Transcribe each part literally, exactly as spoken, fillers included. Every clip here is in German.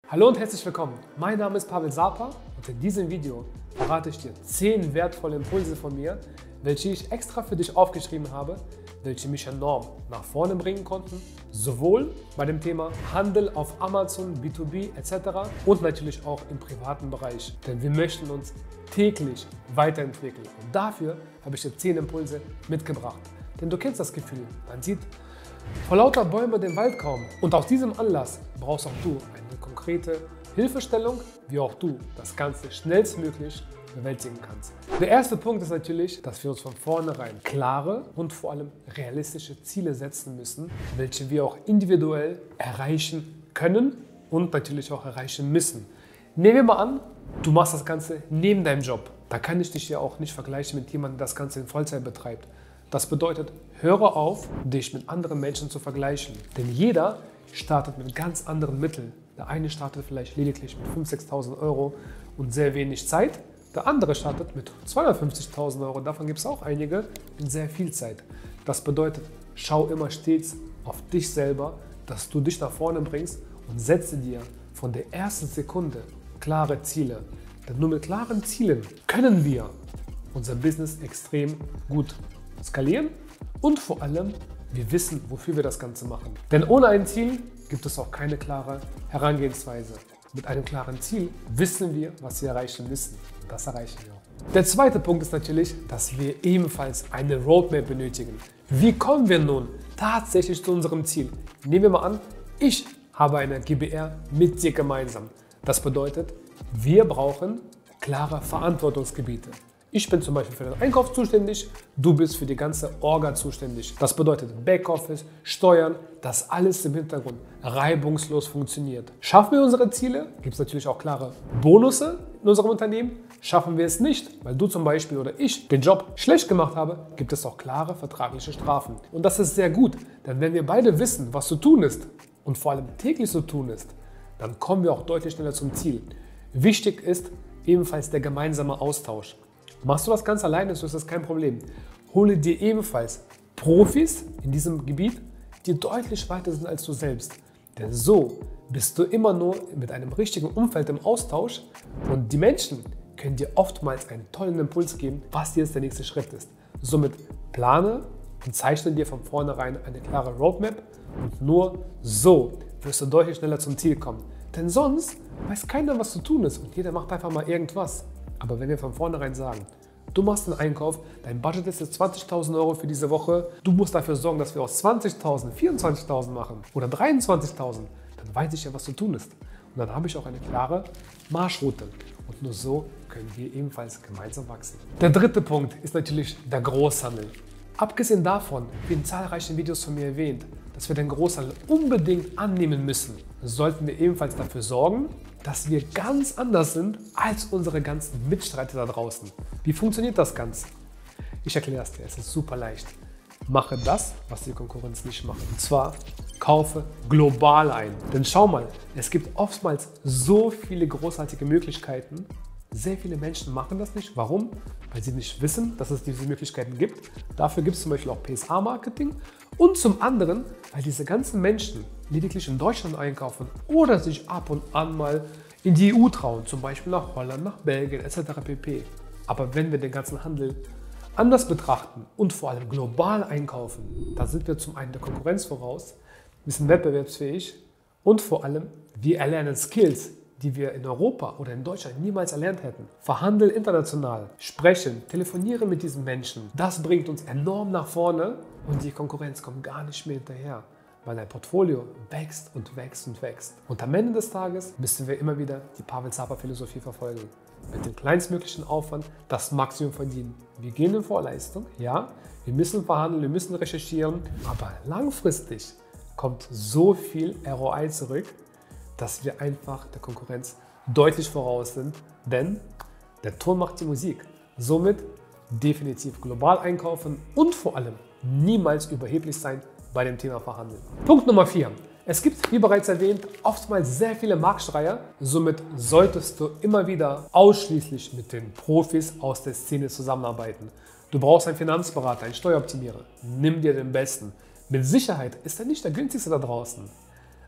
Hallo und herzlich willkommen. Mein Name ist Pavel Sapa und in diesem Video verrate ich dir zehn wertvolle Impulse von mir, welche ich extra für dich aufgeschrieben habe, welche mich enorm nach vorne bringen konnten, sowohl bei dem Thema Handel auf Amazon, B zwei B et cetera und natürlich auch im privaten Bereich. Denn wir möchten uns täglich weiterentwickeln und dafür habe ich dir zehn Impulse mitgebracht. Denn du kennst das Gefühl, man sieht vor lauter Bäume den Wald kaum. Und aus diesem Anlass brauchst auch du eine konkrete Hilfestellung, wie auch du das Ganze schnellstmöglich bewältigen kannst. Der erste Punkt ist natürlich, dass wir uns von vornherein klare und vor allem realistische Ziele setzen müssen, welche wir auch individuell erreichen können und natürlich auch erreichen müssen. Nehmen wir mal an, du machst das Ganze neben deinem Job. Da kann ich dich ja auch nicht vergleichen mit jemandem, der das Ganze in Vollzeit betreibt. Das bedeutet, höre auf, dich mit anderen Menschen zu vergleichen. Denn jeder startet mit ganz anderen Mitteln. Der eine startet vielleicht lediglich mit fünftausend, sechstausend Euro und sehr wenig Zeit. Der andere startet mit zweihundertfünfzigtausend Euro. Davon gibt es auch einige mit sehr viel Zeit. Das bedeutet, schau immer stets auf dich selber, dass du dich nach vorne bringst und setze dir von der ersten Sekunde klare Ziele. Denn nur mit klaren Zielen können wir unser Business extrem gut skalieren und vor allem, wir wissen, wofür wir das Ganze machen. Denn ohne ein Ziel gibt es auch keine klare Herangehensweise. Mit einem klaren Ziel wissen wir, was wir erreichen müssen. Und das erreichen wir auch. Der zweite Punkt ist natürlich, dass wir ebenfalls eine Roadmap benötigen. Wie kommen wir nun tatsächlich zu unserem Ziel? Nehmen wir mal an, ich habe eine G B R mit dir gemeinsam. Das bedeutet, wir brauchen klare Verantwortungsgebiete. Ich bin zum Beispiel für den Einkauf zuständig, du bist für die ganze Orga zuständig. Das bedeutet Backoffice, Steuern, dass alles im Hintergrund reibungslos funktioniert. Schaffen wir unsere Ziele, gibt es natürlich auch klare Bonusse in unserem Unternehmen. Schaffen wir es nicht, weil du zum Beispiel oder ich den Job schlecht gemacht habe, gibt es auch klare vertragliche Strafen. Und das ist sehr gut, denn wenn wir beide wissen, was zu tun ist und vor allem täglich zu tun ist, dann kommen wir auch deutlich schneller zum Ziel. Wichtig ist ebenfalls der gemeinsame Austausch. Machst du das ganz alleine, so ist das kein Problem. Hole dir ebenfalls Profis in diesem Gebiet, die deutlich weiter sind als du selbst. Denn so bist du immer nur mit einem richtigen Umfeld im Austausch und die Menschen können dir oftmals einen tollen Impuls geben, was jetzt der nächste Schritt ist. Somit plane und zeichne dir von vornherein eine klare Roadmap und nur so wirst du deutlich schneller zum Ziel kommen. Denn sonst weiß keiner, was zu tun ist und jeder macht einfach mal irgendwas. Aber wenn wir von vornherein sagen, du machst einen Einkauf, dein Budget ist jetzt zwanzigtausend Euro für diese Woche, du musst dafür sorgen, dass wir aus zwanzigtausend vierundzwanzigtausend machen oder dreiundzwanzigtausend, dann weiß ich ja, was zu tun ist. Und dann habe ich auch eine klare Marschroute. Und nur so können wir ebenfalls gemeinsam wachsen. Der dritte Punkt ist natürlich der Großhandel. Abgesehen davon, wie in zahlreichen Videos von mir erwähnt, dass wir den Großhandel unbedingt annehmen müssen, sollten wir ebenfalls dafür sorgen, dass wir ganz anders sind als unsere ganzen Mitstreiter da draußen. Wie funktioniert das Ganze? Ich erkläre es dir, es ist super leicht. Mache das, was die Konkurrenz nicht macht. Und zwar kaufe global ein. Denn schau mal, es gibt oftmals so viele großartige Möglichkeiten. Sehr viele Menschen machen das nicht. Warum? Weil sie nicht wissen, dass es diese Möglichkeiten gibt. Dafür gibt es zum Beispiel auch P S A-Marketing. Und zum anderen, weil diese ganzen Menschen lediglich in Deutschland einkaufen oder sich ab und an mal in die E U trauen, zum Beispiel nach Holland, nach Belgien et cetera pp. Aber wenn wir den ganzen Handel anders betrachten und vor allem global einkaufen, dann sind wir zum einen der Konkurrenz voraus, wir sind wettbewerbsfähig und vor allem wir erlernen Skills, die wir in Europa oder in Deutschland niemals erlernt hätten. Verhandeln international, sprechen, telefonieren mit diesen Menschen. Das bringt uns enorm nach vorne und die Konkurrenz kommt gar nicht mehr hinterher, weil dein Portfolio wächst und wächst und wächst. Und am Ende des Tages müssen wir immer wieder die Pavel Sapa Philosophie verfolgen. Mit dem kleinstmöglichen Aufwand das Maximum verdienen. Wir gehen in Vorleistung, ja, wir müssen verhandeln, wir müssen recherchieren, aber langfristig kommt so viel R O I zurück, dass wir einfach der Konkurrenz deutlich voraus sind, denn der Ton macht die Musik. Somit definitiv global einkaufen und vor allem niemals überheblich sein bei dem Thema Verhandeln. Punkt Nummer vier. Es gibt, wie bereits erwähnt, oftmals sehr viele Marktschreier. Somit solltest du immer wieder ausschließlich mit den Profis aus der Szene zusammenarbeiten. Du brauchst einen Finanzberater, einen Steueroptimierer. Nimm dir den Besten. Mit Sicherheit ist er nicht der günstigste da draußen.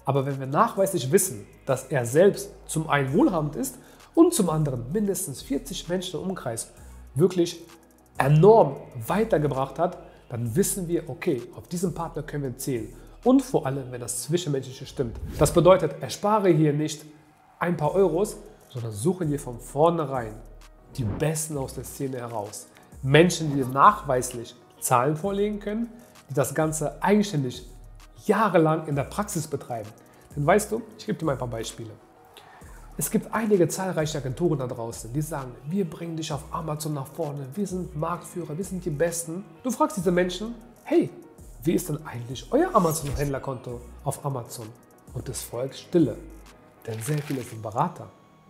Aber wenn wir nachweislich wissen, dass er selbst zum einen wohlhabend ist und zum anderen mindestens vierzig Menschen im Umkreis wirklich enorm weitergebracht hat, dann wissen wir, okay, auf diesen Partner können wir zählen. Und vor allem, wenn das Zwischenmenschliche stimmt. Das bedeutet, erspare hier nicht ein paar Euros, sondern suche dir von vornherein die Besten aus der Szene heraus. Menschen, die dir nachweislich Zahlen vorlegen können, die das Ganze eigenständig jahrelang in der Praxis betreiben. Denn weißt du, ich gebe dir mal ein paar Beispiele. Es gibt einige zahlreiche Agenturen da draußen, die sagen, wir bringen dich auf Amazon nach vorne, wir sind Marktführer, wir sind die Besten. Du fragst diese Menschen, hey, wie ist denn eigentlich euer Amazon-Händlerkonto auf Amazon? Und es folgt Stille, denn sehr viele sind Berater.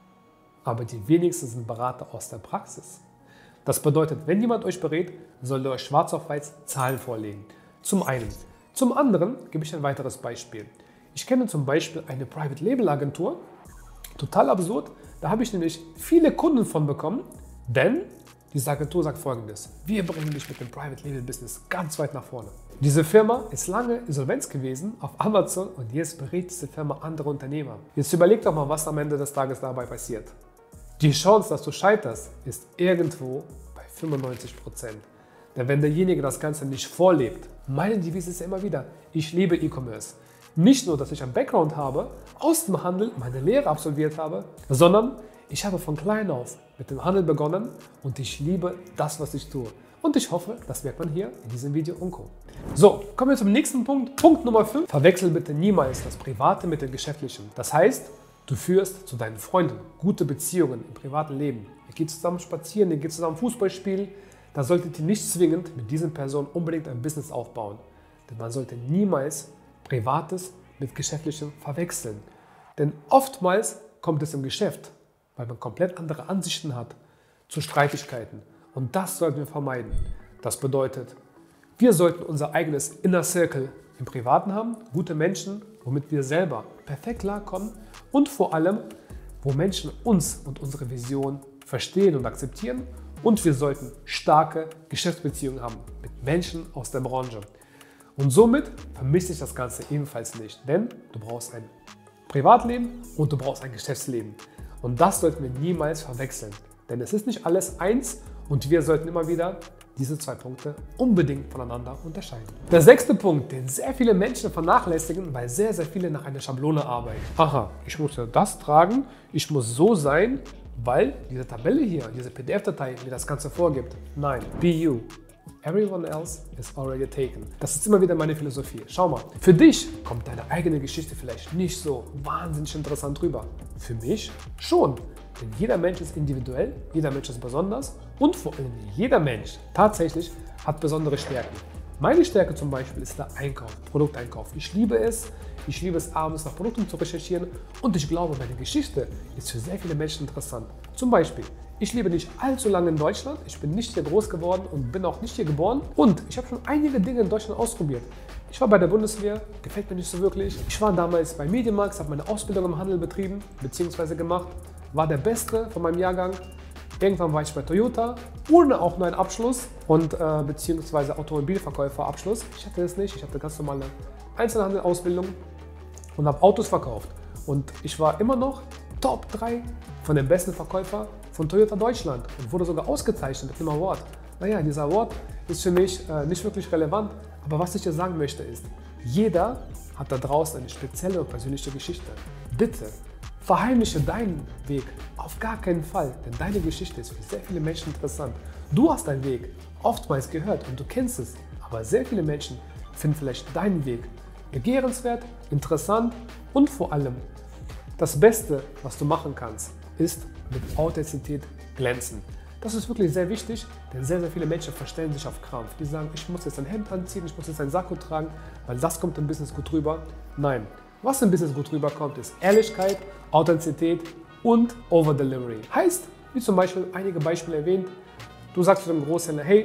Aber die wenigsten sind Berater aus der Praxis. Das bedeutet, wenn jemand euch berät, soll er euch schwarz auf weiß Zahlen vorlegen. Zum einen. Zum anderen gebe ich ein weiteres Beispiel. Ich kenne zum Beispiel eine Private Label Agentur, total absurd, da habe ich nämlich viele Kunden von bekommen, denn diese Agentur sagt Folgendes: Wir bringen dich mit dem Private Label Business ganz weit nach vorne. Diese Firma ist lange Insolvenz gewesen auf Amazon und jetzt berät diese Firma andere Unternehmer. Jetzt überleg doch mal, was am Ende des Tages dabei passiert. Die Chance, dass du scheiterst, ist irgendwo bei fünfundneunzig Prozent. Denn wenn derjenige das Ganze nicht vorlebt, meine Devise ist ja immer wieder, ich liebe E-Commerce. Nicht nur, dass ich einen Background habe, aus dem Handel meine Lehre absolviert habe, sondern ich habe von klein auf mit dem Handel begonnen und ich liebe das, was ich tue. Und ich hoffe, das merkt man hier in diesem Video und Co. So, kommen wir zum nächsten Punkt. Punkt Nummer fünf. Verwechsel bitte niemals das Private mit dem Geschäftlichen. Das heißt, du führst zu deinen Freunden gute Beziehungen im privaten Leben. Ihr geht zusammen spazieren, ihr geht zusammen Fußball spielen. Da solltet ihr nicht zwingend mit diesen Personen unbedingt ein Business aufbauen. Denn man sollte niemals Privates mit Geschäftlichem verwechseln. Denn oftmals kommt es im Geschäft, weil man komplett andere Ansichten hat, zu Streitigkeiten. Und das sollten wir vermeiden. Das bedeutet, wir sollten unser eigenes Inner Circle im Privaten haben, gute Menschen, womit wir selber perfekt klarkommen und vor allem, wo Menschen uns und unsere Vision verstehen und akzeptieren. Und wir sollten starke Geschäftsbeziehungen haben mit Menschen aus der Branche. Und somit vermisst sich das Ganze ebenfalls nicht, denn du brauchst ein Privatleben und du brauchst ein Geschäftsleben. Und das sollten wir niemals verwechseln, denn es ist nicht alles eins und wir sollten immer wieder diese zwei Punkte unbedingt voneinander unterscheiden. Der sechste Punkt, den sehr viele Menschen vernachlässigen, weil sehr, sehr viele nach einer Schablone arbeiten. Aha, ich muss ja das tragen, ich muss so sein, weil diese Tabelle hier, diese P D F-Datei mir das Ganze vorgibt. Nein, be you. Everyone else is already taken. Das ist immer wieder meine Philosophie. Schau mal, für dich kommt deine eigene Geschichte vielleicht nicht so wahnsinnig interessant rüber. Für mich schon. Denn jeder Mensch ist individuell, jeder Mensch ist besonders und vor allem jeder Mensch tatsächlich hat besondere Stärken. Meine Stärke zum Beispiel ist der Einkauf, Produkteinkauf. Ich liebe es, ich liebe es abends nach Produkten zu recherchieren und ich glaube, meine Geschichte ist für sehr viele Menschen interessant. Zum Beispiel, ich lebe nicht allzu lange in Deutschland, ich bin nicht hier groß geworden und bin auch nicht hier geboren und ich habe schon einige Dinge in Deutschland ausprobiert. Ich war bei der Bundeswehr, gefällt mir nicht so wirklich. Ich war damals bei Medienmarkt, habe meine Ausbildung im Handel betrieben bzw. gemacht, war der Beste von meinem Jahrgang. Irgendwann war ich bei Toyota, ohne auch nur einen Abschluss und äh, beziehungsweise Automobilverkäuferabschluss. Ich hatte es nicht, ich hatte ganz normale Einzelhandel-Ausbildung und habe Autos verkauft. Und ich war immer noch Top drei von den besten Verkäufern von Toyota Deutschland und wurde sogar ausgezeichnet mit einem Award. Naja, dieser Award ist für mich äh, nicht wirklich relevant, aber was ich dir sagen möchte ist, jeder hat da draußen eine spezielle und persönliche Geschichte. Bitte verheimliche deinen Weg auf gar keinen Fall, denn deine Geschichte ist für sehr viele Menschen interessant. Du hast deinen Weg oftmals gehört und du kennst es, aber sehr viele Menschen finden vielleicht deinen Weg begehrenswert, interessant und vor allem das Beste, was du machen kannst, ist mit Authentizität glänzen. Das ist wirklich sehr wichtig, denn sehr, sehr viele Menschen verstellen sich auf Krampf. Die sagen, ich muss jetzt ein Hemd anziehen, ich muss jetzt einen Sakko tragen, weil das kommt im Business gut rüber. Nein, was im Business gut rüberkommt, ist Ehrlichkeit, Authentizität und Overdelivery. Heißt, wie zum Beispiel einige Beispiele erwähnt, du sagst zu dem Großhändler, hey,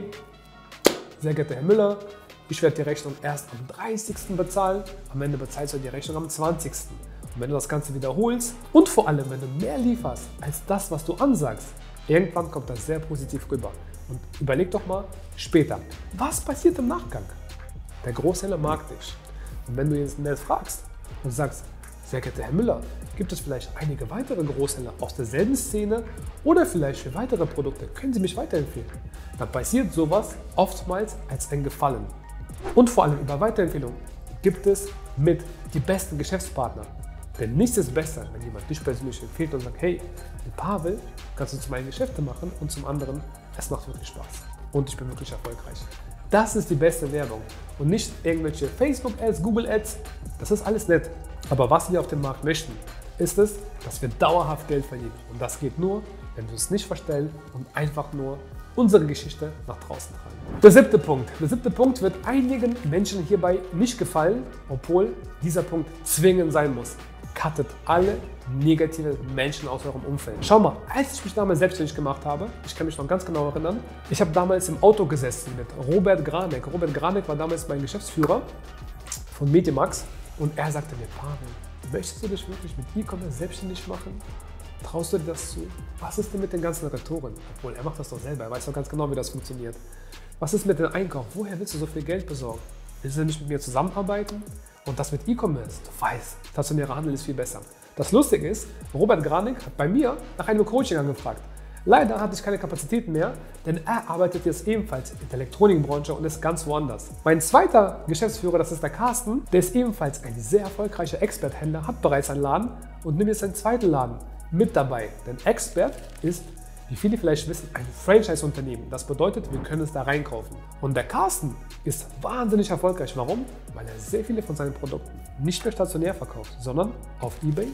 sehr geehrter Herr Müller, ich werde die Rechnung erst am dreißigsten bezahlen, am Ende bezahlst du die Rechnung am zwanzigsten Und wenn du das Ganze wiederholst und vor allem, wenn du mehr lieferst als das, was du ansagst, irgendwann kommt das sehr positiv rüber. Und überleg doch mal später, was passiert im Nachgang? Der Großhändler mag dich. Und wenn du ihn nett fragst und sagst, Sehr geehrter Herr Müller, gibt es vielleicht einige weitere Großhändler aus derselben Szene oder vielleicht für weitere Produkte? Können Sie mich weiterempfehlen? Dann passiert sowas oftmals als ein Gefallen. Und vor allem über Weiterempfehlungen gibt es mit die besten Geschäftspartner. Denn nichts ist besser, wenn jemand dich persönlich empfiehlt und sagt, hey, mit Pavel kannst du zum einen Geschäfte machen und zum anderen, es macht wirklich Spaß und ich bin wirklich erfolgreich. Das ist die beste Werbung und nicht irgendwelche Facebook-Ads, Google-Ads, das ist alles nett. Aber was wir auf dem Markt möchten, ist es, dass wir dauerhaft Geld verdienen. Und das geht nur, wenn wir es nicht verstellen und einfach nur unsere Geschichte nach draußen tragen. Der siebte Punkt. Der siebte Punkt wird einigen Menschen hierbei nicht gefallen, obwohl dieser Punkt zwingend sein muss. Cuttet alle negative Menschen aus eurem Umfeld. Schau mal, als ich mich damals selbstständig gemacht habe, ich kann mich noch ganz genau erinnern, ich habe damals im Auto gesessen mit Robert Granek. Robert Granek war damals mein Geschäftsführer von Medimax und er sagte mir, Pavel, möchtest du dich wirklich mit E-Commerce selbstständig machen? Traust du dir das zu? Was ist denn mit den ganzen Retouren? Obwohl, er macht das doch selber, er weiß doch ganz genau, wie das funktioniert. Was ist mit dem Einkauf? Woher willst du so viel Geld besorgen? Willst du nicht mit mir zusammenarbeiten? Und das mit E-Commerce, du weißt, stationärer Handel ist viel besser. Das Lustige ist, Robert Granek hat bei mir nach einem Coaching angefragt. Leider hatte ich keine Kapazitäten mehr, denn er arbeitet jetzt ebenfalls in der Elektronikbranche und ist ganz woanders. Mein zweiter Geschäftsführer, das ist der Carsten, der ist ebenfalls ein sehr erfolgreicher Expert-Händler, hat bereits einen Laden und nimmt jetzt seinen zweiten Laden mit dabei. Denn Expert ist, wie viele vielleicht wissen, ein Franchise-Unternehmen. Das bedeutet, wir können es da reinkaufen. Und der Carsten ist wahnsinnig erfolgreich. Warum? Weil er sehr viele von seinen Produkten nicht mehr stationär verkauft, sondern auf eBay.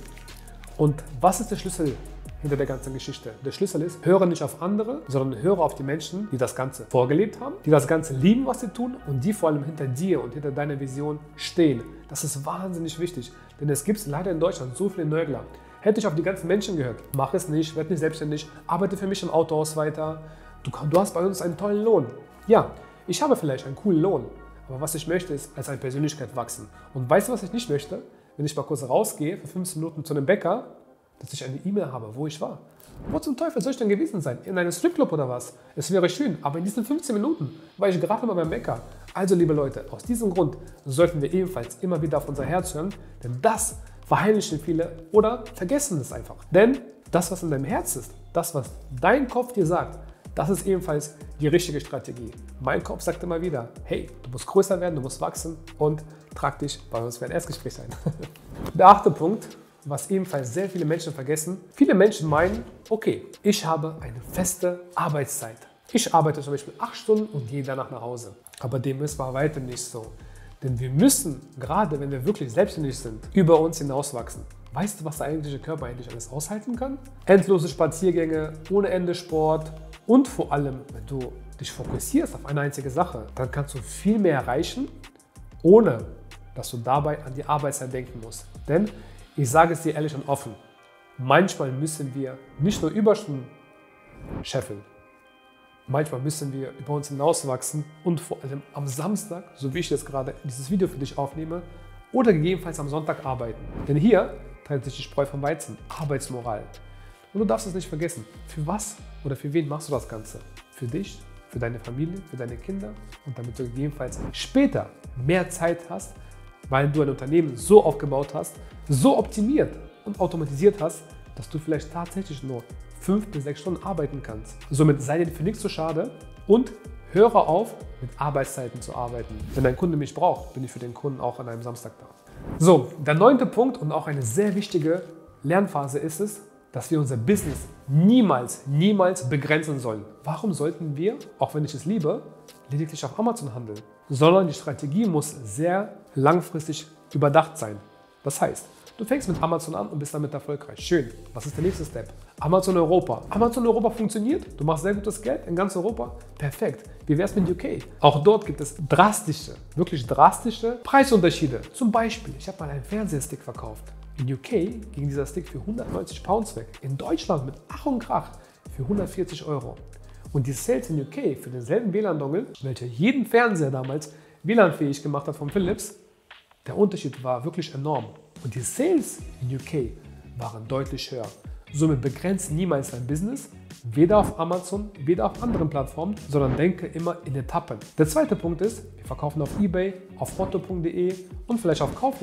Und was ist der Schlüssel hinter der ganzen Geschichte? Der Schlüssel ist, höre nicht auf andere, sondern höre auf die Menschen, die das Ganze vorgelebt haben, die das Ganze lieben, was sie tun und die vor allem hinter dir und hinter deiner Vision stehen. Das ist wahnsinnig wichtig, denn es gibt leider in Deutschland so viele Nörgler. Hätte ich auf die ganzen Menschen gehört, mach es nicht, werd nicht selbstständig, arbeite für mich im Autohaus weiter, du, du hast bei uns einen tollen Lohn. Ja, ich habe vielleicht einen coolen Lohn, aber was ich möchte, ist als eine Persönlichkeit wachsen. Und weißt du, was ich nicht möchte? Wenn ich mal kurz rausgehe, für fünfzehn Minuten zu einem Bäcker, dass ich eine E-Mail habe, wo ich war. Wo zum Teufel soll ich denn gewesen sein? In einem Stripclub oder was? Es wäre schön, aber in diesen fünfzehn Minuten war ich gerade mal beim Bäcker. Also liebe Leute, aus diesem Grund sollten wir ebenfalls immer wieder auf unser Herz hören, denn das verheimlichen viele oder vergessen es einfach. Denn das, was in deinem Herz ist, das, was dein Kopf dir sagt, das ist ebenfalls die richtige Strategie. Mein Kopf sagt immer wieder, hey, du musst größer werden, du musst wachsen und trag dich bei uns für ein Erstgespräch ein. Der achte Punkt, was ebenfalls sehr viele Menschen vergessen. Viele Menschen meinen, okay, ich habe eine feste Arbeitszeit. Ich arbeite zum Beispiel acht Stunden und gehe danach nach Hause. Aber dem ist bei weitem nicht so. Denn wir müssen, gerade wenn wir wirklich selbstständig sind, über uns hinauswachsen. Weißt du, was der eigentliche Körper eigentlich alles aushalten kann? Endlose Spaziergänge, ohne Ende Sport und vor allem, wenn du dich fokussierst auf eine einzige Sache, dann kannst du viel mehr erreichen, ohne dass du dabei an die Arbeitszeit denken musst. Denn ich sage es dir ehrlich und offen, manchmal müssen wir nicht nur Überstunden scheffeln, manchmal müssen wir über uns hinauswachsen und vor allem am Samstag, so wie ich jetzt gerade dieses Video für dich aufnehme, oder gegebenenfalls am Sonntag arbeiten. Denn hier trennt sich die Spreu vom Weizen, Arbeitsmoral. Und du darfst es nicht vergessen, für was oder für wen machst du das Ganze? Für dich, für deine Familie, für deine Kinder und damit du gegebenenfalls später mehr Zeit hast, weil du ein Unternehmen so aufgebaut hast, so optimiert und automatisiert hast, dass du vielleicht tatsächlich nur fünf bis sechs Stunden arbeiten kannst. Somit sei dir für nichts zu schade und höre auf, mit Arbeitszeiten zu arbeiten. Wenn dein Kunde mich braucht, bin ich für den Kunden auch an einem Samstag da. So, der neunte Punkt und auch eine sehr wichtige Lernphase ist es, dass wir unser Business niemals, niemals begrenzen sollen. Warum sollten wir, auch wenn ich es liebe, lediglich auf Amazon handeln? Sondern die Strategie muss sehr langfristig überdacht sein. Das heißt, du fängst mit Amazon an und bist damit erfolgreich. Schön. Was ist der nächste Step? Amazon Europa. Amazon Europa funktioniert. Du machst sehr gutes Geld in ganz Europa. Perfekt. Wie wär's mit U K? Auch dort gibt es drastische, wirklich drastische Preisunterschiede. Zum Beispiel, ich habe mal einen Fernsehstick verkauft. In U K ging dieser Stick für hundertneunzig Pounds weg. In Deutschland mit Ach und Krach für hundertvierzig Euro. Und die Sales in U K für denselben W L A N-Dongle, welcher jeden Fernseher damals W L A N-fähig gemacht hat von Philips, der Unterschied war wirklich enorm. Und die Sales in U K waren deutlich höher. Somit begrenzt niemals dein Business, weder auf Amazon, weder auf anderen Plattformen, sondern denke immer in Etappen. Der zweite Punkt ist, wir verkaufen auf eBay, auf otto punkt de und vielleicht auf Kaufland.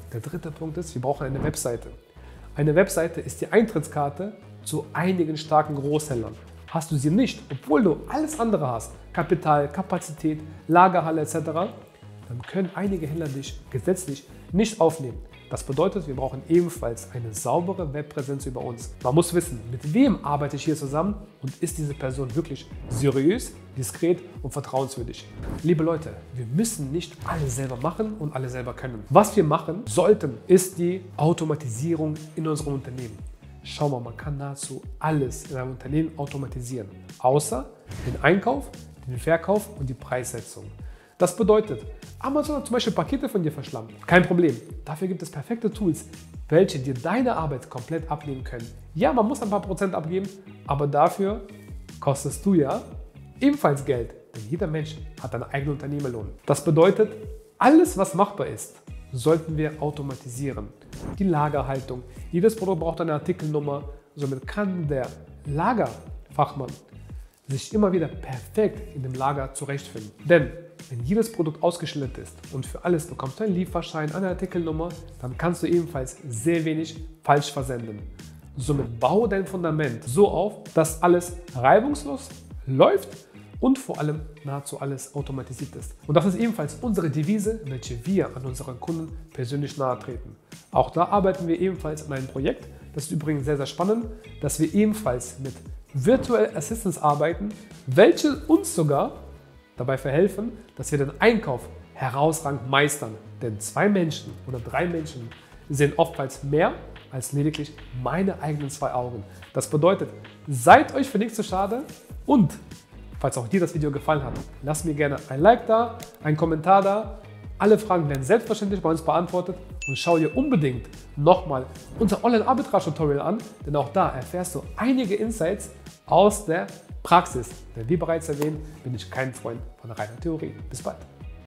Der dritte Punkt ist, wir brauchen eine Webseite. Eine Webseite ist die Eintrittskarte zu einigen starken Großhändlern. Hast du sie nicht, obwohl du alles andere hast, Kapital, Kapazität, Lagerhalle et cetera, dann können einige Händler dich gesetzlich nicht aufnehmen. Das bedeutet, wir brauchen ebenfalls eine saubere Webpräsenz über uns. Man muss wissen, mit wem arbeite ich hier zusammen und ist diese Person wirklich seriös, diskret und vertrauenswürdig. Liebe Leute, wir müssen nicht alles selber machen und alles selber können. Was wir machen sollten, ist die Automatisierung in unserem Unternehmen. Schau mal, man kann nahezu alles in einem Unternehmen automatisieren, außer den Einkauf, den Verkauf und die Preissetzung. Das bedeutet, Amazon hat zum Beispiel Pakete von dir verschlammt. Kein Problem. Dafür gibt es perfekte Tools, welche dir deine Arbeit komplett abnehmen können. Ja, man muss ein paar Prozent abgeben, aber dafür kostest du ja ebenfalls Geld. Denn jeder Mensch hat einen eigenen Unternehmerlohn. Das bedeutet, alles, was machbar ist, sollten wir automatisieren. Die Lagerhaltung. Jedes Produkt braucht eine Artikelnummer. Somit kann der Lagerfachmann sich immer wieder perfekt in dem Lager zurechtfinden. Denn wenn jedes Produkt ausgeschildert ist und für alles bekommst du einen Lieferschein, eine Artikelnummer, dann kannst du ebenfalls sehr wenig falsch versenden. Somit baue dein Fundament so auf, dass alles reibungslos läuft und vor allem nahezu alles automatisiert ist. Und das ist ebenfalls unsere Devise, welche wir an unseren Kunden persönlich nahe treten. Auch da arbeiten wir ebenfalls an einem Projekt. Das ist übrigens sehr, sehr spannend, dass wir ebenfalls mit Virtual Assistants arbeiten, welche uns sogar dabei verhelfen, dass wir den Einkauf herausragend meistern. Denn zwei Menschen oder drei Menschen sehen oftmals mehr als lediglich meine eigenen zwei Augen. Das bedeutet, seid euch für nichts zu schade und falls auch dir das Video gefallen hat, lasst mir gerne ein Like da, einen Kommentar da. Alle Fragen werden selbstverständlich bei uns beantwortet und schau dir unbedingt nochmal unser Online-Arbitrage-Tutorial an, denn auch da erfährst du einige Insights aus der Praxis. Denn wie bereits erwähnt, bin ich kein Freund von reiner Theorie. Bis bald.